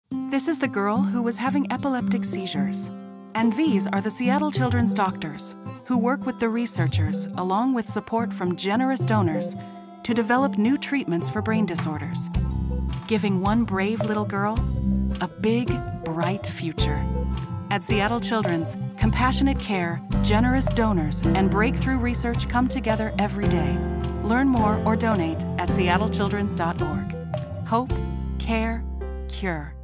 This is the girl who was having epileptic seizures. And these are the Seattle Children's doctors who work with the researchers along with support from generous donors to develop new treatments for brain disorders, giving one brave little girl a big, bright future. At Seattle Children's, compassionate care, generous donors, and breakthrough research come together every day. Learn more or donate at seattlechildrens.org. Hope, care, cure.